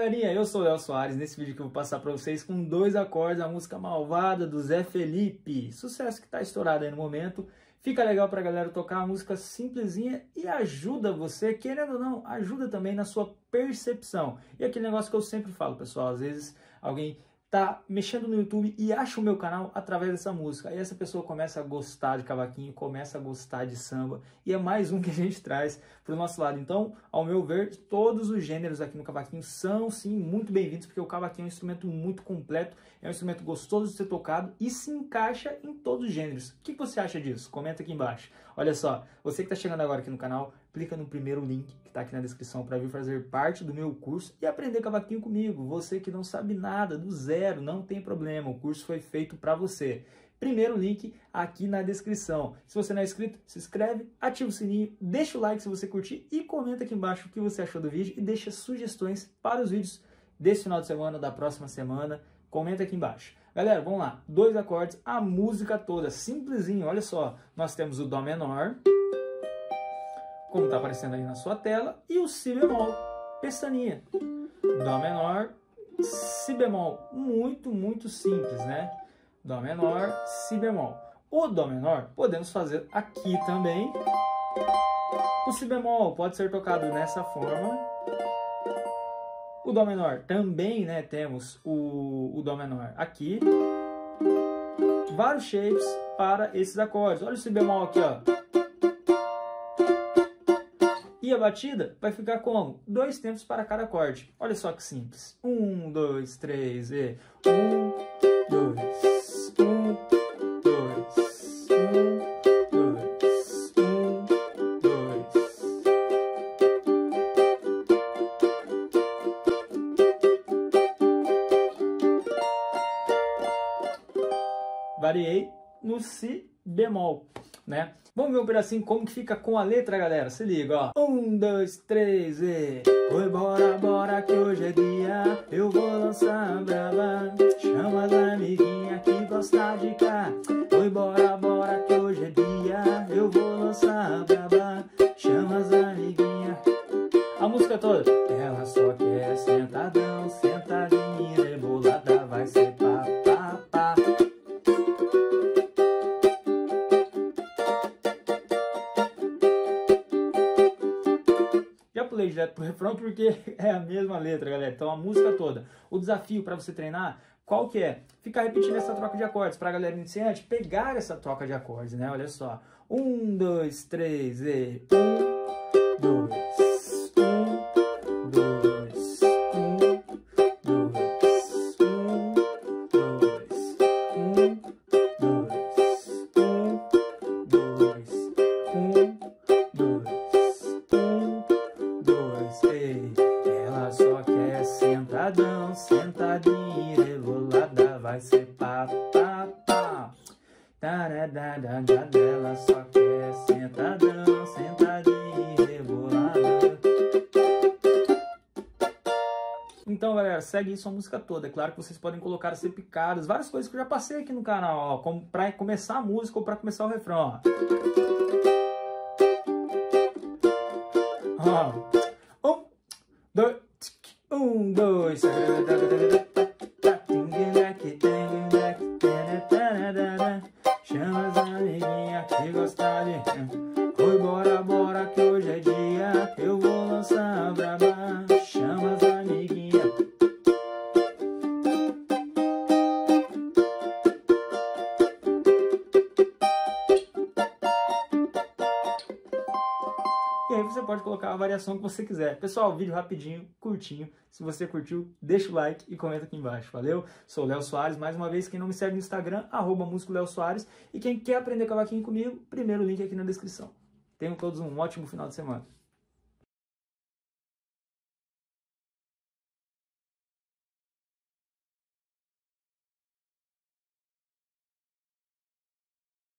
galerinha, eu sou o Léo Soares. Nesse vídeo que eu vou passar para vocês com 2 acordes a música Malvada do Zé Felipe, sucesso que tá estourado aí no momento. Fica legal pra galera tocar uma música simplesinha e ajuda você, querendo ou não, ajuda também na sua percepção. E aquele negócio que eu sempre falo, pessoal, às vezes alguém tá mexendo no YouTube e acha o meu canal através dessa música. Aí essa pessoa começa a gostar de cavaquinho, começa a gostar de samba, e é mais um que a gente traz pro nosso lado. Então, ao meu ver, todos os gêneros aqui no cavaquinho são, sim, muito bem-vindos, porque o cavaquinho é um instrumento muito completo, é um instrumento gostoso de ser tocado e se encaixa em todos os gêneros. O que você acha disso? Comenta aqui embaixo. Olha só, você que está chegando agora aqui no canal, clica no primeiro link que está aqui na descrição para vir fazer parte do meu curso e aprender cavaquinho comigo. Você que não sabe nada, do zero, não tem problema, o curso foi feito para você. Primeiro link aqui na descrição. Se você não é inscrito, se inscreve, ativa o sininho, deixa o like se você curtir e comenta aqui embaixo o que você achou do vídeo e deixa sugestões para os vídeos desse final de semana, da próxima semana. Comenta aqui embaixo. Galera, vamos lá. 2 acordes, a música toda, simplesinho. Olha só, nós temos o Dó menor, como está aparecendo aí na sua tela, e o Si bemol, pestaninha. Dó menor, Si bemol, muito simples, né? Dó menor, Si bemol. O Dó menor podemos fazer aqui também. O Si bemol pode ser tocado nessa forma. O Dó menor também, né? Temos o Dó menor aqui. Vários shapes para esses acordes. Olha o Si bemol aqui, ó. E a batida vai ficar como? 2 tempos para cada acorde. Olha só que simples. 1, 2, 3 e 1, 2, 1, 2, 1, 2, 1, 2. Variei no Si bemol, né? Vamos ver um pedacinho como que fica com a letra, galera. Se liga, ó. 1, 2, 3 e... Oi, bora, bora que hoje é dia, eu vou lançar a brava. Chama as amiguinhas que gostam de cá. Oi, bora, bora que hoje é dia, eu vou lançar a brava. Chama as amiguinhas. A música toda. Ela só quer sentadão, sentadinha, rebolada, vai ser pá, pá, pá. Já pulei direto pro refrão porque é a mesma letra, galera. Então a música toda. O desafio para você treinar, qual que é? Ficar repetindo essa troca de acordes. Para a galera iniciante, pegar essa troca de acordes, né? Olha só. 1, 2, 3 e... 1, 2, 1, 2, 1, 2, 1, 2, 1, 2, 1, 2, 1, 2, ela só quer sentadão, sentadinha, rebolada, vai ser pá, pá, pá. Ela só quer sentadão, sentadinha, rebolada. Então, galera, segue isso a música toda. É claro que vocês podem colocar as repicadas, várias coisas que eu já passei aqui no canal, ó, como pra começar a música ou pra começar o refrão, ó. 1, 2, chama as amiguinhas que gostam de... Oi, bora, bora que hoje é dia, eu vou lançar a braba. Chama as amiguinhas. E aí você pode colocar a variação que você quiser. Pessoal, vídeo rapidinho, curtinho. Se você curtiu, deixa o like e comenta aqui embaixo. Valeu? Sou o Léo Soares. Mais uma vez, quem não me segue no Instagram, @músico_Léo_Soares. E quem quer aprender cavaquinho comigo, primeiro link aqui na descrição. Tenham todos um ótimo final de semana.